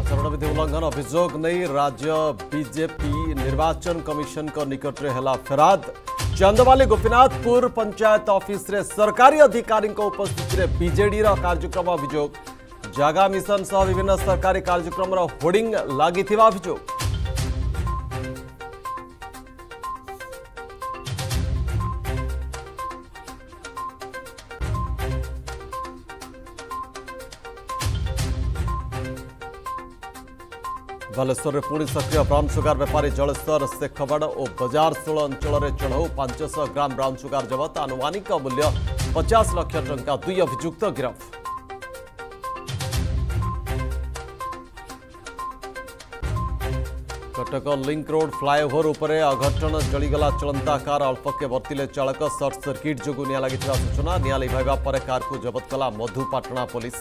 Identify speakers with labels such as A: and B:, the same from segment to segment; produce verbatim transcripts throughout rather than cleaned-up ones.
A: आचरण विधि उल्लंघन अभियोग नहीं राज्य बीजेपी निर्वाचन कमिशन को निकट में है फेराद। चंदवाली गोपीनाथपुर पंचायत ऑफिस रे सरकारी अधिकारी उपस्थित रे बीजेडी रा कार्यक्रम अभियोग। जागा मिशन सह विभिन्न सरकारी कार्यक्रम होर्डिंग लगी अभियोग। बालेश्वर में पुणी सक्रिय ब्राउन सुगार बेपारी जलेश्वर शेखबड़ और बजार षोल अंचल चढ़ऊ पांच सौ ग्राम ब्राउन सुगार जबत। आनुमानिक मूल्य पचास लाख टंका। दुई अभियुक्त गिरफ। कटक लिंक रोड फ्लाईओवर उपरे अघटन जलीगला चलंता कार अल्पके वर्तिले चालक सर्ट सर्किट जोगु निया लगी सूचना। निया लिभाइबा परे कार को जबत कला मधुपाटना पुलिस।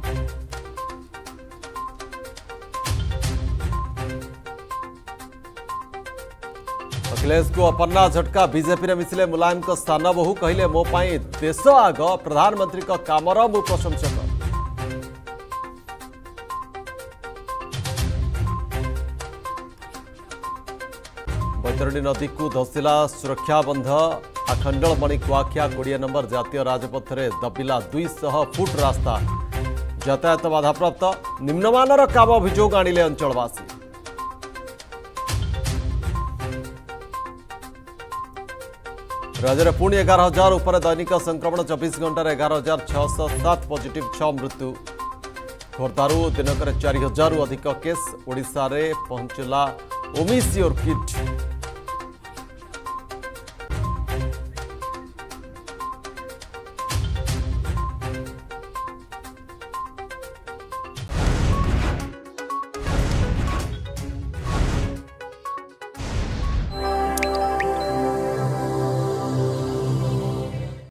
A: अखिलेश को अपन्ना झटका। बीजेपी मिसिले मुलायम को स्थान बहु कहले मो पाई देश आग प्रधानमंत्री का कामर मु प्रशंसक। बैतरणी नदी को धसिला सुरक्षा बंध। आखंडलमणि कुआखिया कोड़े नंबर जातीय राजपथ में दबिला दुई सौ फुट रास्ता। यातायात बाधाप्राप्त। निम्नमानर काम अभियोग आनिले अंचलवासी। राज्य में पुणी एगार हजार उपर दैनिक संक्रमण चौबीस घंटे एगार हजार छःश सात पॉजिटिव छह मृत्यु। खोर्धारू दिनक चार हजार अधिक केस। ओडिशा रे पहुंचला ओमिसियोर किट।